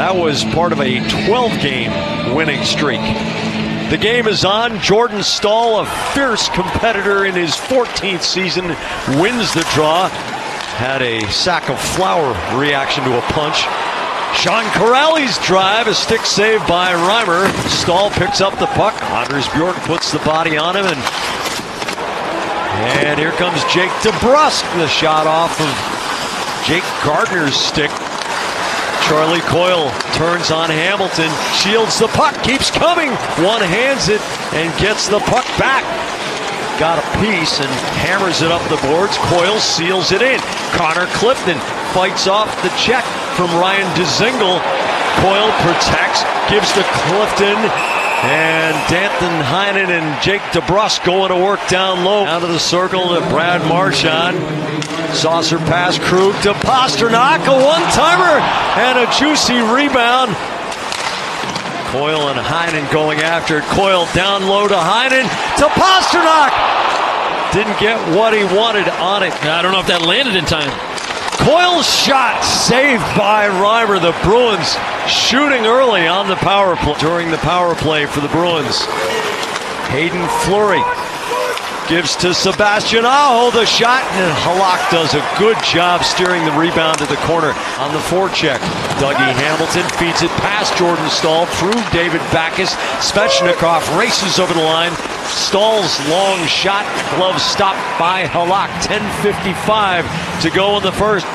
That was part of a 12-game winning streak. The game is on. Jordan Staal, a fierce competitor in his 14th season, wins the draw. Had a sack of flour reaction to a punch. Sean Corrali's drive, a stick save by Reimer. Staal picks up the puck. Anders Bjork puts the body on him, and here comes Jake DeBrusk. The shot off of Jake Gardner's stick. Charlie Coyle turns on Hamilton, shields the puck, keeps coming, one-hands it, and gets the puck back. Got a piece and hammers it up the boards. Coyle seals it in. Connor Clifton fights off the check from Ryan Dzingel. Coyle protects, gives to Clifton, and Danton Heinen and Jake DeBrusk going to work down low. Out of the circle to Brad Marchand. Saucer pass, Krug to Pastrnak, a one-timer and a juicy rebound. Coyle and Heinen going after it. Coyle down low to Heinen to Pastrnak. Didn't get what he wanted on it. I don't know if that landed in time. Coyle's shot saved by Reimer. The Bruins shooting early on the power play. During the power play for the Bruins. Hayden Fleury gives to Sebastian Aho the shot, and Halak does a good job steering the rebound to the corner on the forecheck. Dougie Hamilton feeds it past Jordan Staal through David Backes. Svechnikov races over the line. Stahl's long shot, glove stopped by Halak. 10:55 to go in the first.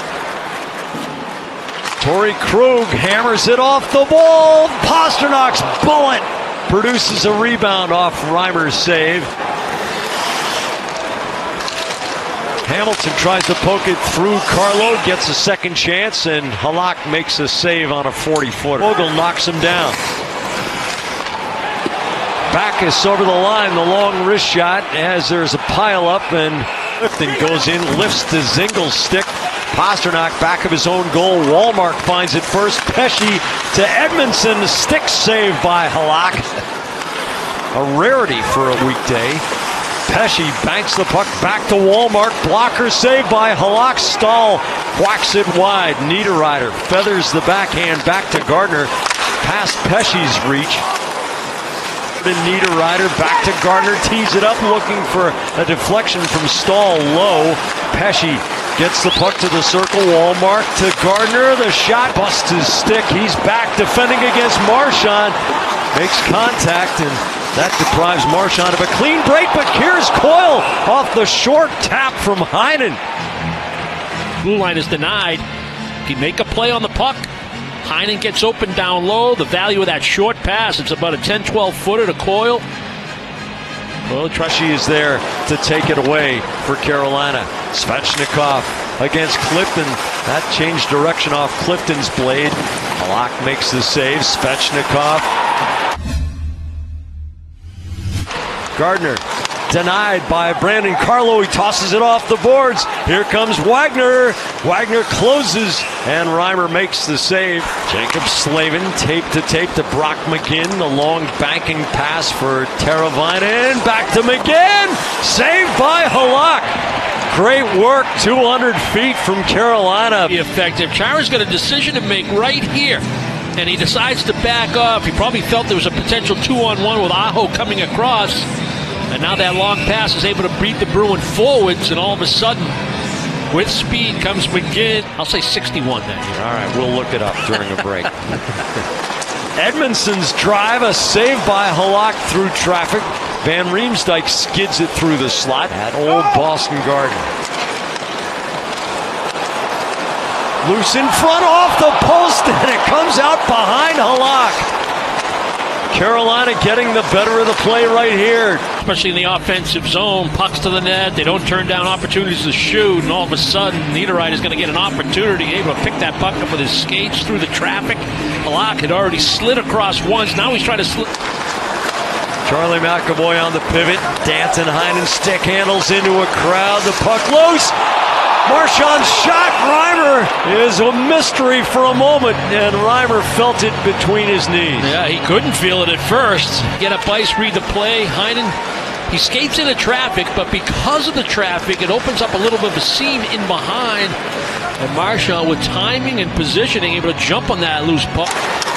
Torrey Krug hammers it off the wall. Pasternak's bullet produces a rebound off Reimer's save. Hamilton tries to poke it through Carlo, gets a second chance, and Halak makes a save on a 40-footer. Vogel knocks him down. Backes over the line, the long wrist shot as there's a pile-up, and Clifton goes in, lifts the Dzingel's stick. Pastrnak back of his own goal. Wallmark finds it first. Pesce to Edmondson, stick save by Halak. A rarity for a weekday. Pesce banks the puck back to Wallmark. Blocker save by Halak. Staal whacks it wide. Niederreiter feathers the backhand back to Gardner. Past Pesce's reach. Niederreiter back to Gardner. Tees it up looking for a deflection from Staal low. Pesce gets the puck to the circle. Wallmark to Gardner. The shot busts his stick. He's back defending against Marchand. Makes contact, and that deprives Marchand of a clean break, but here's Coyle off the short tap from Heinen. Blue line is denied. He make a play on the puck. Heinen gets open down low. The value of that short pass, it's about a 10-12 footer to Coyle. Well, Pesce is there to take it away for Carolina. Svechnikov against Clifton. That changed direction off Clifton's blade. Halak makes the save. Svechnikov. Gardner denied by Brandon Carlo. He tosses it off the boards. Here comes Wagner. Wagner closes, and Reimer makes the save. Jacob Slavin tape to tape to Brock McGinn. The long banking pass for Teravainen. Back to McGinn. Saved by Halak. Great work, 200 feet from Carolina. Be effective. Chara's got a decision to make right here, and he decides to back off. He probably felt there was a potential 2-on-1 with Aho coming across. And now that long pass is able to beat the Bruin forwards, and all of a sudden, with speed comes McGinn. I'll say 61 that year. All right, we'll look it up during a break. Edmondson's drive, a save by Halak through traffic. Van Riemsdyk skids it through the slot at Old Boston Garden. Loose in front, off the post, and it comes out behind Halak. Carolina getting the better of the play right here. Especially in the offensive zone, pucks to the net. They don't turn down opportunities to shoot, and all of a sudden, Niederreiter is going to get an opportunity, able to pick that puck up with his skates through the traffic. Halak had already slid across once. Now he's trying to slid. Charlie McAvoy on the pivot. Danton Heinen stick handles into a crowd. The puck loose. Marchand's shot. Reimer is a mystery for a moment, and Reimer felt it between his knees. Yeah, he couldn't feel it at first. Get up ice, read the play. Heinen He skates into traffic, but because of the traffic, it opens up a little bit of a seam in behind. And Marchand, with timing and positioning, able to jump on that loose puck.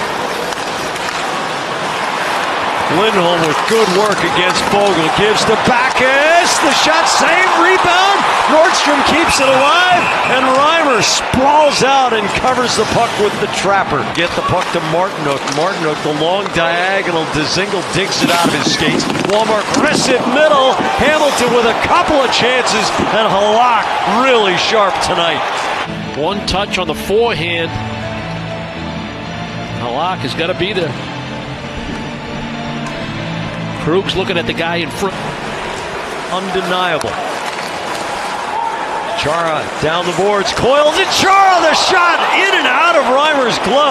Lindholm with good work against Foegele. Gives to Backes. The shot saved. Rebound. Nordstrom keeps it alive. And Reimer sprawls out and covers the puck with the trapper. Get the puck to Martinook. Martinook, the long diagonal. Dzingel digs it out of his skates. Walmart aggressive middle. Hamilton with a couple of chances. And Halak really sharp tonight. One touch on the forehand. Halak has got to be there. Krug's looking at the guy in front. Undeniable. Chara down the boards. Coyle to Chara. The shot in and out of Reimer's glove.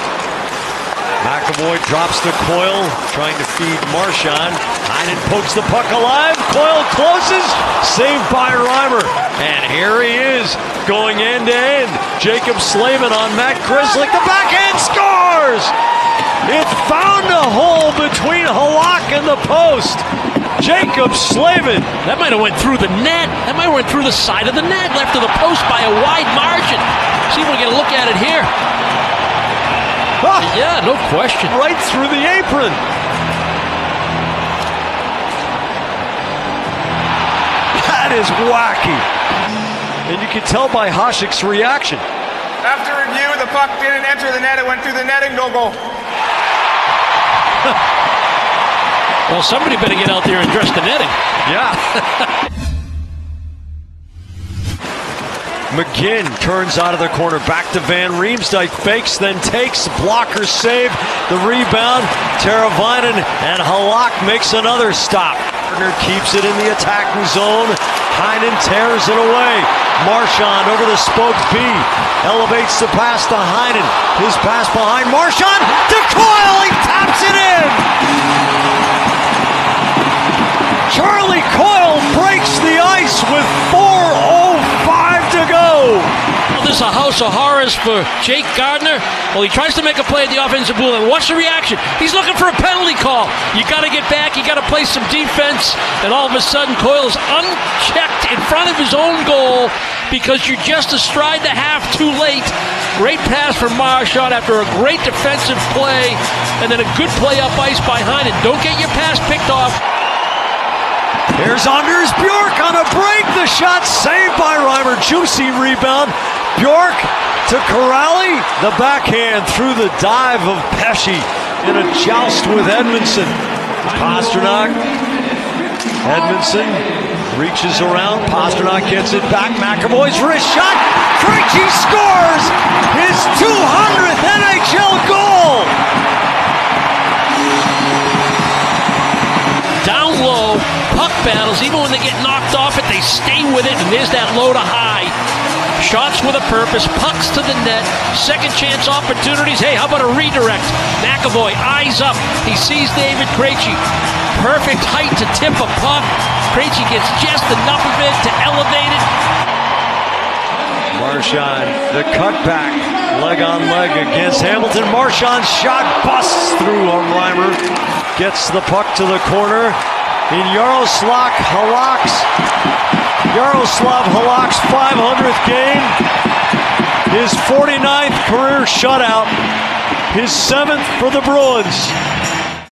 McAvoy drops to Coyle, trying to feed Marchand. Heinen pokes the puck alive. Coyle closes. Saved by Reimer. And here he is, going end to end. Jacob Slavin on Matt Grzelcyk. The backhand scores! It found a hole between Halak and the post. Jacob Slavin. That might have went through the net. That might have went through the side of the net, left of the post by a wide margin. See if we get a look at it here. Ah, yeah, no question. Right through the apron. That is wacky. And you can tell by Hasek's reaction. After review, the puck didn't enter the net. It went through the netting. No goal. Well, somebody better get out there and dress the netting. Yeah. McGinn turns out of the corner. Back to Van Riemsdyk. Fakes, then takes. Blocker save. The rebound. Teravainen and Halak makes another stop. Gardner keeps it in the attacking zone. Heinen tears it away. Marchand over the spoke B. Elevates the pass to Heinen. His pass behind Marchand to Coyle. He taps it in. Charlie Coyle breaks the ice with 4:05 to go. Well, this is a house of horrors for Jake Gardiner. Well, he tries to make a play at the offensive blue line. Watch the reaction. He's looking for a penalty call. You got to get back. You got to play some defense. And all of a sudden, Coyle's unchecked in front of his own goal because you're just astride the half too late. Great pass from Marchand after a great defensive play. And then a good play up ice by Heinen. Don't get your pass picked off. Here's Anders Bjork on a break. The shot saved by Reimer. Juicy rebound. Bjork to Corrali. The backhand through the dive of Pesce in a joust with Edmondson. Pastrnak. Edmondson reaches around. Pastrnak gets it back. McAvoy's wrist shot. Krejci scores his 200th NHL goal. Down low, puck battles, even when they get knocked off it, they stay with it, and there's that low to high. Shots with a purpose, pucks to the net, second chance opportunities. Hey, how about a redirect? McAvoy, eyes up, he sees David Krejci. Perfect height to tip a puck. Krejci gets just enough of it to elevate it. Marchand, the cutback, leg on leg against Hamilton. Marchand's shot busts through on Reimer. Gets the puck to the corner. In Yaroslav Halak's 500th game. His 49th career shutout. His 7th for the Bruins.